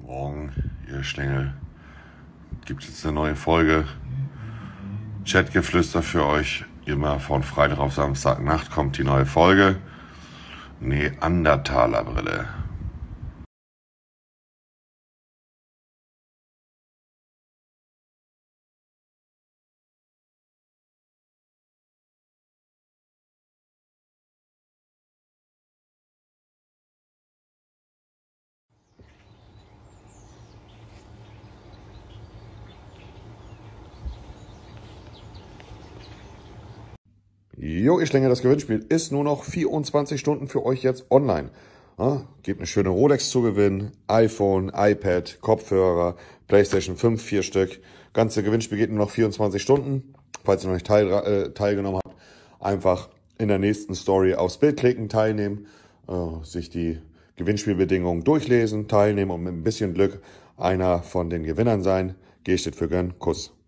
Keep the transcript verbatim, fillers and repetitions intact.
Morgen, ihr Schlingel. Gibt jetzt eine neue Folge. Chatgeflüster für euch. Immer von Freitag auf Samstagnacht kommt die neue Folge. Neandertalerbrille. Jo, ihr Schlänger, das Gewinnspiel ist nur noch vierundzwanzig Stunden für euch jetzt online. Ja, gebt eine schöne Rolex zu gewinnen, iPhone, iPad, Kopfhörer, PlayStation fünf, vier Stück. Ganze Gewinnspiel geht nur noch vierundzwanzig Stunden. Falls ihr noch nicht teil, äh, teilgenommen habt, einfach in der nächsten Story aufs Bild klicken, teilnehmen, äh, sich die Gewinnspielbedingungen durchlesen, teilnehmen und mit ein bisschen Glück einer von den Gewinnern sein. G steht für Gönn, Kuss.